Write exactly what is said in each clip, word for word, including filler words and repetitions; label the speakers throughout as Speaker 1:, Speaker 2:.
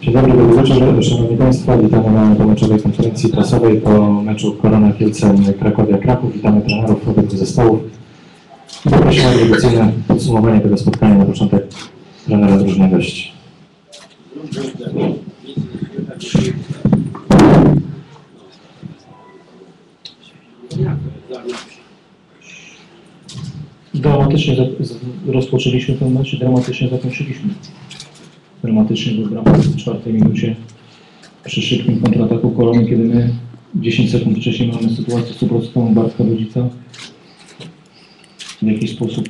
Speaker 1: Dzień dobry, dobry wieczór, Szanowni Państwo. Witamy na pomeczowej konferencji prasowej po meczu Korona Kielce Krakowia Kraków. Witamy trenerów obydwu zespołów. Poprosimy o tradycyjne podsumowanie tego spotkania na początek trenera drużyny gości.
Speaker 2: Dramatycznie rozpoczęliśmy ten mecz i dramatycznie zakończyliśmy. Dramatycznie był bramka w czwartej minucie przy szybkim kontrataku Korony, kiedy my dziesięć sekund wcześniej mamy sytuację stuprocentową Bartka Wodzica. W jakiś sposób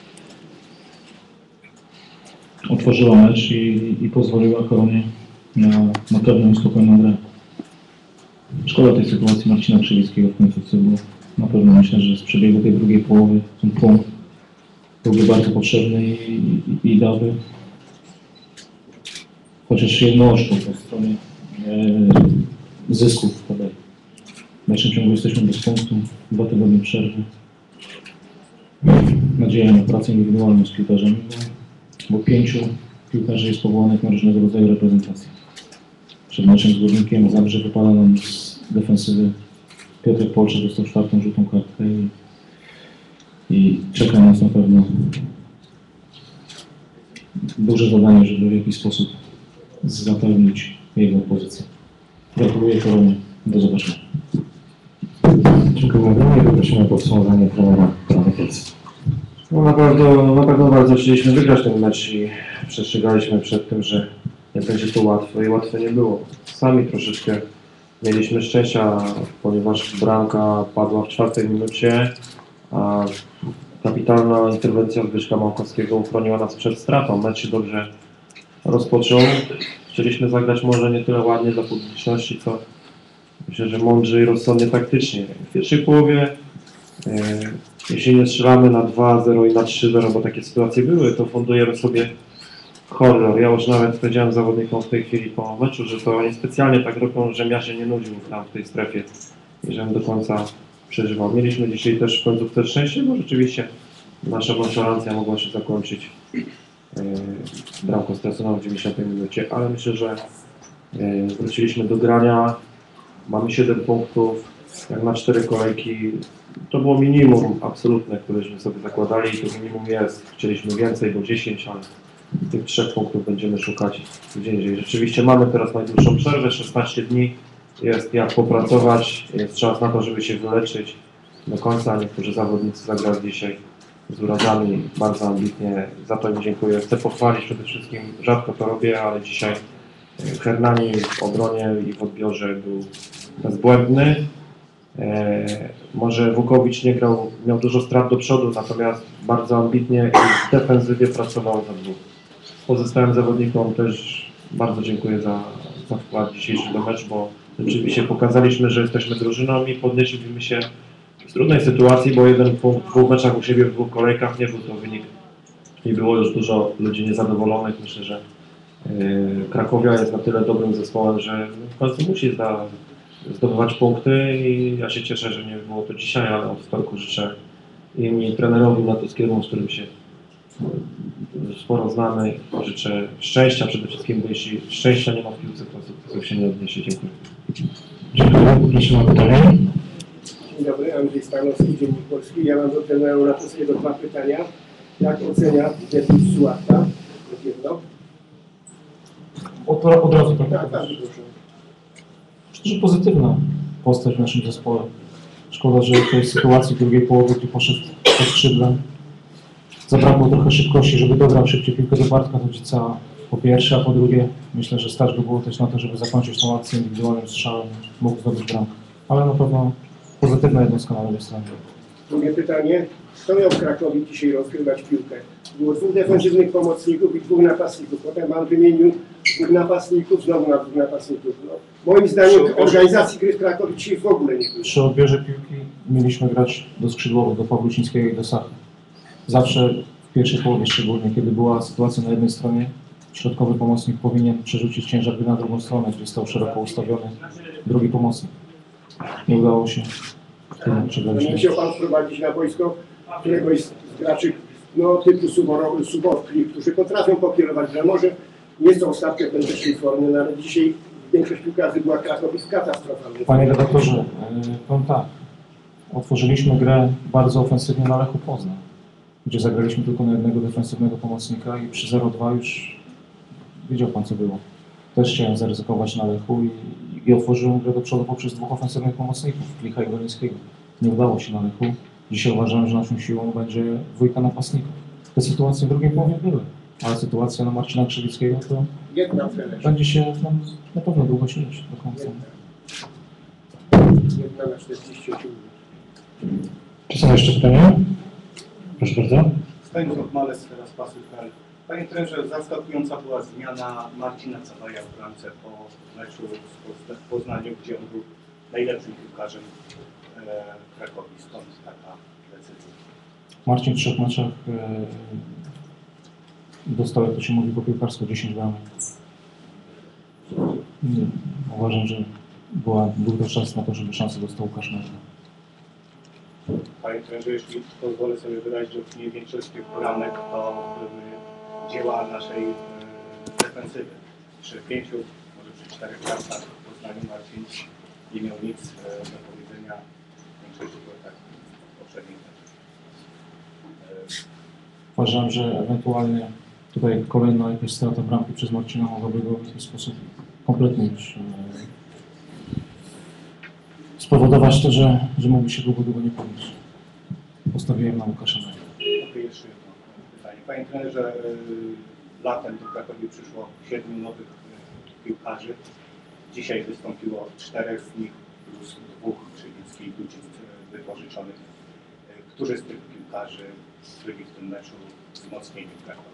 Speaker 2: otworzyła mecz i, i pozwoliła Koronie na, na pewną i spokojną grę. Szkoda tej sytuacji Marcina Krzywickiego w końcówce, bo na pewno myślę, że z przebiegu tej drugiej połowy ten punkt byłby bardzo potrzebny i, i, i dałby chociaż jedno oczko po stronie e, zysków. W dalszym ciągu jesteśmy bez punktu, dwa tygodnie przerwy. Nadzieja na pracę indywidualną z piłkarzami, bo, bo pięciu piłkarzy jest powołanych na różnego rodzaju reprezentacje. Przed meczem z Górnikiem Zabrze wypada nam z defensywy Piotrek Polczak, dostał czwartą żółtą kartkę i, i czeka nas na pewno duże zadanie, żeby w jakiś sposób zapewnić jego pozycję. Gratuluję Koronie. Do zobaczenia.
Speaker 1: Dziękuję bardzo i poprosimy o podsumowanie trenera Korony Kielce.
Speaker 3: No na pewno, na pewno bardzo chcieliśmy wygrać ten mecz i przestrzegaliśmy przed tym, że nie będzie to łatwe i łatwe nie było. Sami troszeczkę mieliśmy szczęścia, ponieważ bramka padła w czwartej minucie, a kapitalna interwencja Zbyszka Małkowskiego uchroniła nas przed stratą. Mecz się dobrze rozpoczął. Chcieliśmy zagrać może nie tyle ładnie dla publiczności, co myślę, że mądrze i rozsądnie taktycznie. W pierwszej połowie, e, jeśli nie strzelamy na dwa zero i na trzy zero, bo takie sytuacje były, to fundujemy sobie horror. Ja już nawet powiedziałem zawodnikom w tej chwili po meczu, że to oni specjalnie tak robią, żebym ja się nie nudził tam w tej strefie i żebym do końca przeżywał. Mieliśmy dzisiaj też w końcówce szczęście, bo rzeczywiście nasza nonszalancja mogła się zakończyć yy, bramką straconą w dziewięćdziesiątej minucie, ale myślę, że yy, wróciliśmy do grania. Mamy siedem punktów, jak na cztery kolejki. To było minimum absolutne, któreśmy sobie zakładali i to minimum jest. Chcieliśmy więcej, bo dziesięć, ale tych trzech punktów będziemy szukać gdzie indziej. Rzeczywiście mamy teraz najdłuższą przerwę, szesnaście dni. Jest jak popracować, jest czas na to, żeby się wyleczyć do końca. Niektórzy zawodnicy zagrali dzisiaj z urazami bardzo ambitnie. Za to im dziękuję. Chcę pochwalić przede wszystkim, rzadko to robię, ale dzisiaj Hernani w obronie i w odbiorze był bezbłędny. E, może Wukowicz nie grał, miał dużo strat do przodu, natomiast bardzo ambitnie i w defensywie pracował za dwóch. Pozostałym zawodnikom też bardzo dziękuję za, za wkład dzisiejszy do meczu, bo rzeczywiście pokazaliśmy, że jesteśmy drużyną i podnieśliśmy się z trudnej sytuacji, bo jeden punkt w dwóch meczach u siebie w dwóch kolejkach nie był to wynik i było już dużo ludzi niezadowolonych. Myślę, że yy, Krakowia jest na tyle dobrym zespołem, że w końcu musi zda, zdobywać punkty i ja się cieszę, że nie było to dzisiaj, ale od wtorku życzę im i trenerowi Natowskiemu, z którym się sporo znamy, życzę szczęścia przede wszystkim, bo jeśli szczęścia nie ma w piłce, to sukcesów się nie odniesie. Dziękuję.
Speaker 1: Dziękuję. Poprosimy o pytanie.
Speaker 4: Dzień dobry, Andrzej Stanowski, Dziennik Polski. Ja mam do trenera Natowskiego dwa pytania. Jak ocenia debiut Sułata? Jedno.
Speaker 2: Od, od razu tak.
Speaker 4: Tak, tak, proszę.
Speaker 2: Myślę, że pozytywna postać w naszym zespole. Szkoda, że w tej sytuacji drugiej połowy, gdy poszedł po skrzydle, zabrakło trochę szybkości, żeby dograł szybciej piłkę do Bartka Wodzica po pierwsze, a po drugie myślę, że stać by było też na to, żeby zakończyć tą akcję indywidualnym strzałem, mógł zdobyć bramkę. Ale na pewno pozytywna jednostka na lewej stronie.
Speaker 4: Drugie pytanie. Kto miał w Krakowie dzisiaj rozgrywać piłkę? Było dwóch defensywnych pomocników i dwóch napastników. Potem pan wymienił dwóch napastników, znowu na dwóch napastników. No, moim zdaniem organizacji gry w Krakowie dzisiaj w ogóle nie było.
Speaker 2: Przy odbiorze piłki mieliśmy grać do skrzydłowych, do Pawlucińskiego i do Sachy. Zawsze w pierwszej połowie szczególnie, kiedy była sytuacja na jednej stronie, środkowy pomocnik powinien przerzucić ciężar gry na drugą stronę, gdzie stał szeroko ustawiony drugi pomocnik. Nie udało się.
Speaker 4: Nie chciał pan wprowadzić na boisko któregoś z graczy no, typu Subowki, którzy potrafią pokierować grę. Może jest to ostatnio w najwyższej formie, no ale dzisiaj większość piłkarzy była Krakowi w katastrofalnej.
Speaker 2: Panie redaktorze, powiem tak, otworzyliśmy grę bardzo ofensywnie na Lechu Poznań, gdzie zagraliśmy tylko na jednego defensywnego pomocnika i przy zero dwa już wiedział pan co było. Też chciałem zaryzykować na Lechu i, i otworzyłem grę do przodu poprzez dwóch ofensywnych pomocników, Klicha i Golińskiego. Nie udało się na Lechu. Dzisiaj uważam, że naszą siłą będzie dwójka napastników. Te sytuacje w drugiej połowie były, ale sytuacja na Marcina Krzywickiego to
Speaker 4: Jedna
Speaker 2: będzie się nam na pewno długo śnić do końca.
Speaker 4: Jedna na czterdzieści osiem minut.
Speaker 1: Czy są jeszcze pytania? Proszę bardzo.
Speaker 5: Stanisław Malec, teraz Pasy kropka p l. Panie trenerze, zaskakująca była zmiana Marcina Cawaja w bramce po meczu w Poznaniu, gdzie on był najlepszym piłkarzem e, Krakowi. Stąd taka decyzja.
Speaker 2: Marcin w trzech meczach e, dostał, jak to się mówi po piłkarsku, dziesięć bramek. Nie, uważam, że była, był to czas na to, żeby szansę dostał Łukasz Merda.
Speaker 5: Panie trenerze, jeśli pozwolę sobie wyrazić opinię, większość tych bramek to były dzieła naszej e, defensywy. Przy pięciu, może przy czterech bramkach w Poznaniu Marcin nie miał nic e, do powiedzenia. Większość było tak w poprzednim meczu.
Speaker 2: Uważam, że ewentualnie tutaj kolejna jakaś strata bramki przez Marcina mogłaby go w jakiś sposób kompletnie już e, spowodować to, że, że mógłby się długo, długo nie podnieść. Postawiłem na Łukasza Merda.
Speaker 5: Okej, jeszcze jedno pytanie. Panie trenerze, latem do Krakowi przyszło siedmiu nowych piłkarzy. Dzisiaj wystąpiło czterech z nich plus dwóch, Krzywicki i Dudzic wypożyczonych. Którzy z tych piłkarzy byli w tym meczu wzmocnieni w Krakowie?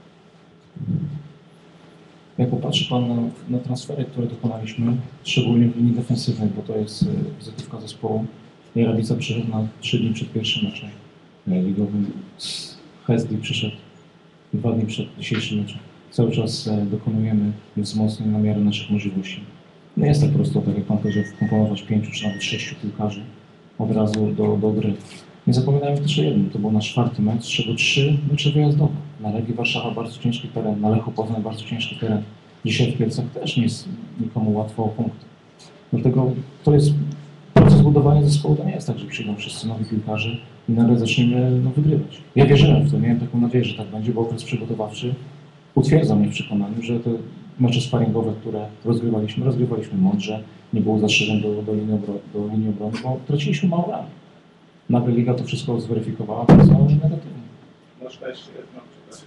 Speaker 2: Jak popatrzy Pan na, na transfery, które dokonaliśmy, szczególnie w linii defensywnej, bo to jest wizytówka zespołu. Jarabica przyszedł na trzy dni przed pierwszym meczem ligowym. Hesdy przyszedł dwa dni przed dzisiejszym meczem. Cały czas dokonujemy wzmocnień na miarę naszych możliwości. Nie jest tak prosto, tak jak Pan powiedział, wkomponować pięciu czy nawet sześciu piłkarzy od razu do, do gry. Nie zapominajmy też o jednym, to był nasz czwarty mecz, z czego trzy mecze wyjazdowe. Na Legii Warszawa bardzo ciężki teren, na Lechu Poznań bardzo ciężki teren. Dzisiaj w Kielcach też nie jest nikomu łatwo o punkt. Dlatego to jest proces budowania zespołu, to nie jest tak, że przyjdą wszyscy nowi piłkarze i nagle zaczniemy no, wygrywać. Ja wierzyłem w to, miałem taką nadzieję, że tak będzie, bo okres przygotowawczy utwierdza mnie w przekonaniu, że te mecze sparingowe, które rozgrywaliśmy, rozgrywaliśmy mądrze, nie było zastrzeżeń do, do, linii, obro, do linii obrony, bo traciliśmy mało bramek. Nagle Liga to wszystko zweryfikowała bardzo negatywnie.
Speaker 5: Może jeszcze jedno, przepraszam.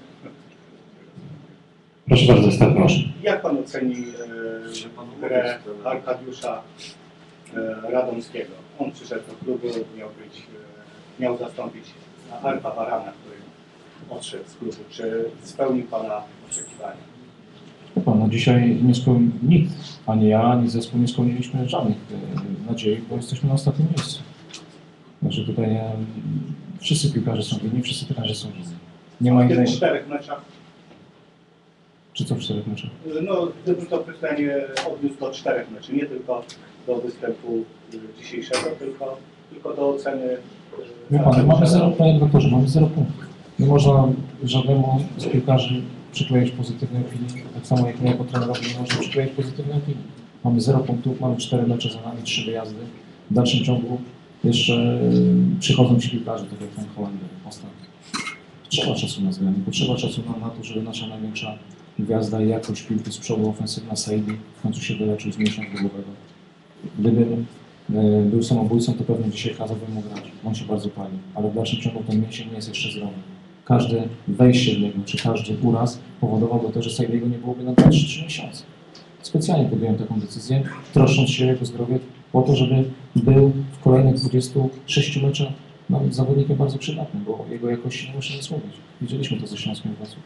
Speaker 1: Proszę bardzo, ostatni proszę.
Speaker 5: Jak Pan oceni e, grę Arkadiusza e, Radomskiego? On przyszedł do klubu, miał być, e, miał zastąpić Arpa Barana, który odszedł z klubu. Czy spełnił Pana oczekiwania?
Speaker 2: Pan, no dzisiaj nie spełnił nikt, ani ja, ani zespół nie spełniliśmy żadnych e, nadziei, bo jesteśmy na ostatnim miejscu. Także tutaj nie, wszyscy piłkarze są winni, wszyscy trenerzy są winni. Nie ma
Speaker 5: w tych
Speaker 2: innej...
Speaker 5: czterech meczach?
Speaker 2: Czy co w czterech meczach?
Speaker 5: No, gdybym to pytanie odniósł do czterech meczy, nie tylko do występu dzisiejszego, tylko, tylko do oceny.
Speaker 2: Wie Pan, mamy zero, Panie doktorze, mamy zero punktów. Nie można żadnemu z piłkarzy przykleić pozytywnej opinii, tak samo jak my jako trenerowi nie można przykleić pozytywnej opinii. Mamy zero punktów, mamy cztery mecze za nami, trzy wyjazdy. W dalszym ciągu jeszcze przychodzą ci piłkarze, tak jak ten Holender ostatnio. Trzeba czasu na zmiany, potrzeba czasu na, na to, żeby nasza największa gwiazda i jakość piłki z przodu ofensywna Saidi w końcu się wyleczył z mięśnia głowowego. Gdybym e, był samobójcą, to pewnie dzisiaj kazałbym mu grać. On się bardzo pali, ale w dalszym ciągu ten mięsień nie jest jeszcze zdrowy. Każde wejście w niego, czy każdy uraz powodowałby to, że Saidiego nie byłoby na dwa trzy miesiące. Specjalnie podjąłem taką decyzję, troszcząc się o jego zdrowie, po to, żeby był w kolejnych dwudziestu sześciu meczach nam zawodnikiem bardzo przydatnym, bo jego jakości nie muszę nic mówić. Widzieliśmy to ze Śląskiem Wrocław.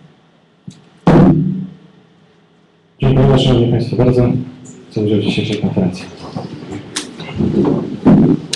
Speaker 1: Dziękuję Szanowni Państwo bardzo za udział w dzisiejszej konferencji.